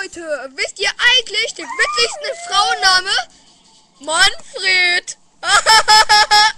Leute, wisst ihr eigentlich den witzigsten Frauenname? Mann,